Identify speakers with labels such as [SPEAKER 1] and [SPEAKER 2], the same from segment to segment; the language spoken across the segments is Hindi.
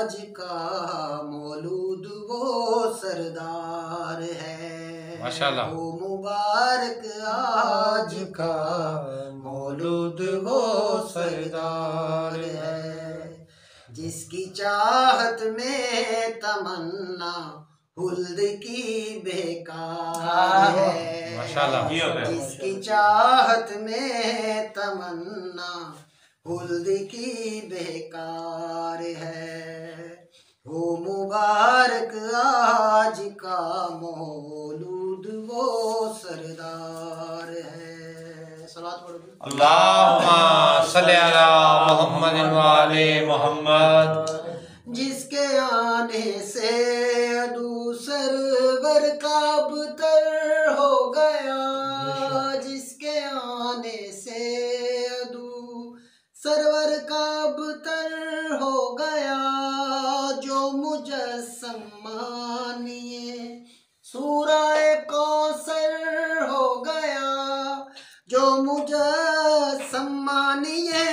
[SPEAKER 1] आज का मौलूद वो सरदार है।
[SPEAKER 2] माशाल्लाह।
[SPEAKER 1] वो मुबारक आज का मौलूद वो सरदार है। जिसकी चाहत में तमन्ना हुल्द की बेकार है।
[SPEAKER 2] माशाल्लाह।
[SPEAKER 1] जिसकी चाहत में तमन्ना हुल्द की बेकार है। वो मुबारक आज का मौलूद वो सरदार है। सलात पढ़ो।
[SPEAKER 2] अल्लाहुम्मा सल्ली अला मुहम्मद व आले मुहम्मद।
[SPEAKER 1] जिसके आने से अदू सरवर का अबतर हो गया। जिसके आने से अदू सरवर का अबतर हो गया। जो मुजस्सम मानिए सूरह कौसर हो गया। जो मुजस्सम मानिए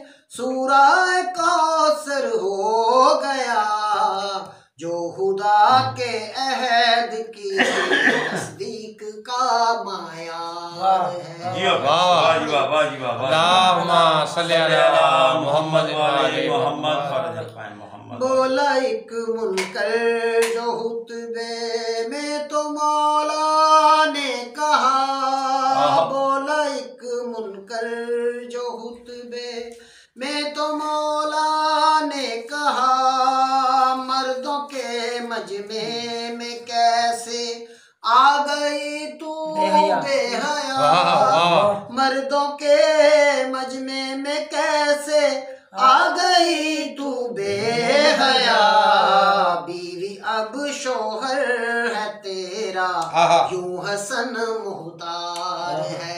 [SPEAKER 1] सूरह कौसर हो गया। जो खुदा के अहद की तस्दीक का मायार है।
[SPEAKER 2] अल्लाहुम्मा सल्ली अला मुहम्मद व आले मुहम्मद।
[SPEAKER 1] बोला एक मुनकर जो हुतबे में तो मौला ने कहा। बोला एक मुनकर जो हुतबे में तो मौला ने कहा। मर्दों के मजमे में कैसे आ गई तू बेहया। मर्दों के मजमे में कैसे आ गई तू बेहया। बीवी अब शोहर है तेरा यूं हसन मुहतार है।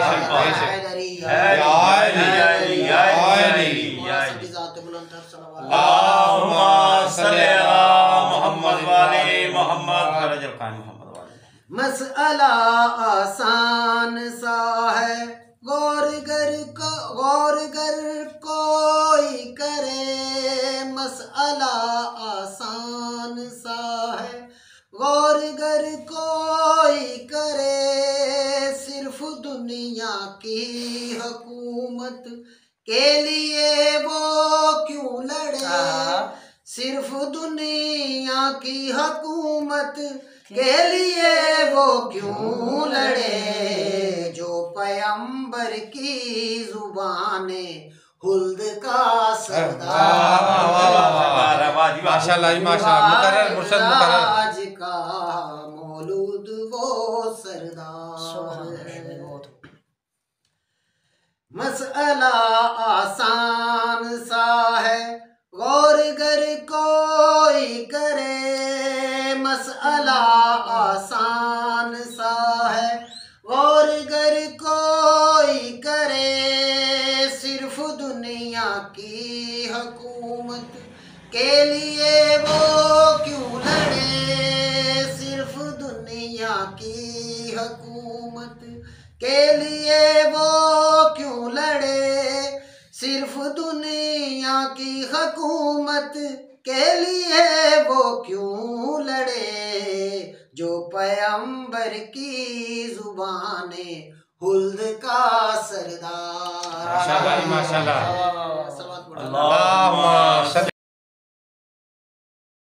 [SPEAKER 1] मसअला आसान सा है गौर गर कोई करे। मसअला आसान सा है गौर गर कोई करे। सिर्फ दुनिया की हुकूमत के लिए वो क्यों लड़े। सिर्फ दुनिया की हुकूमत के लिए वो क्यों लड़े। जो पैगंबर की जुबाने हुल्द का सरदार।
[SPEAKER 2] माशाल्लाह माशाल्लाह। मुर्शद मुकर्रर।
[SPEAKER 1] आज का मौलूद वो सरदार है। मसअला आसान सा है गौर गर कोई करे। मसअला आसान सा है गौर गर कोई करे। सिर्फ दुनिया की हुकूमत के लिए वो क्यों लड़े। सिर्फ दुनिया की हुकूमत के लिए वो क्यों लड़े। सिर्फ दुनिया की हुकूमत के लिए वो क्यों लड़े। जो पैगंबर की जुबाने हुल्द का सरदार।
[SPEAKER 2] माशाल्लाह माशाल्लाह।
[SPEAKER 1] अल्लाह